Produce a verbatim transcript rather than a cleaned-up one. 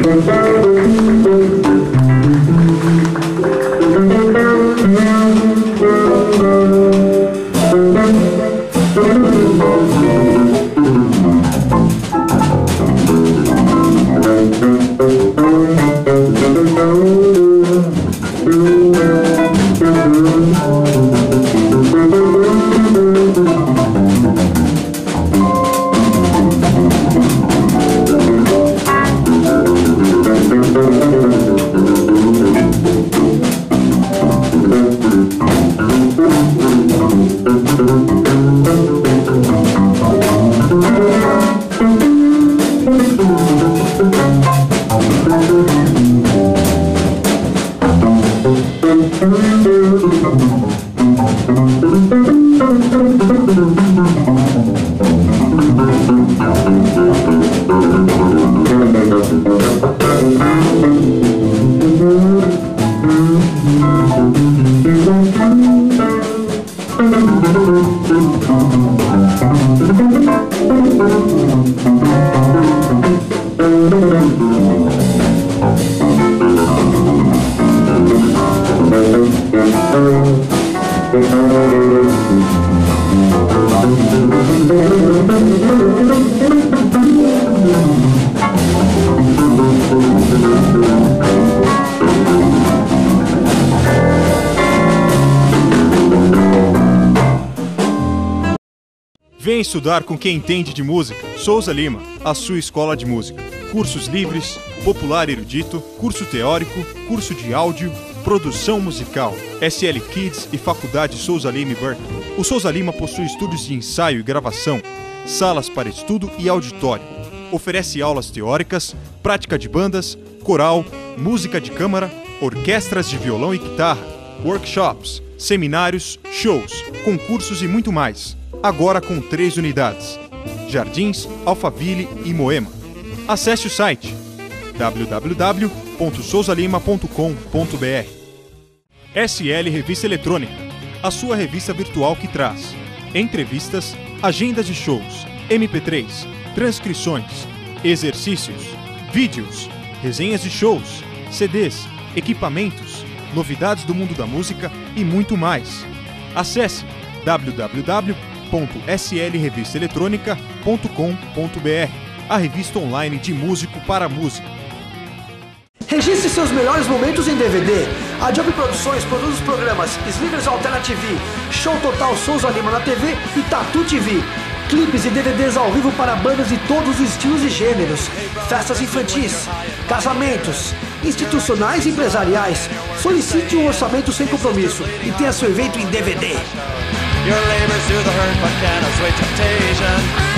Vem estudar com quem entende de música. Souza Lima, a sua escola de música. Cursos livres, popular erudito, curso teórico, curso de áudio, produção musical, S L Kids e Faculdade Souza Lima e Berkeley. O Souza Lima possui estúdios de ensaio e gravação, salas para estudo e auditório. Oferece aulas teóricas, prática de bandas, coral, música de câmara, orquestras de violão e guitarra, workshops, seminários, shows, concursos e muito mais. Agora com três unidades: Jardins, Alphaville e Moema. Acesse o site w w w ponto souza lima ponto com ponto b r. S L Revista Eletrônica, a sua revista virtual que traz entrevistas, agendas de shows, M P três, transcrições, exercícios, vídeos, resenhas de shows, C Ds, equipamentos, novidades do mundo da música e muito mais. Acesse w w w ponto s l revista eletrônica ponto com ponto b r, a revista online de músico para músico. Registre seus melhores momentos em D V D. A Job Produções produz os programas Slivers Alternative, Show Total Souza Lima na T V e Tatu T V. Clipes e D V Ds ao vivo para bandas de todos os estilos e gêneros. Festas infantis, casamentos, institucionais e empresariais. Solicite um orçamento sem compromisso e tenha seu evento em D V D. Your labors through the hurt, but can assuage temptation.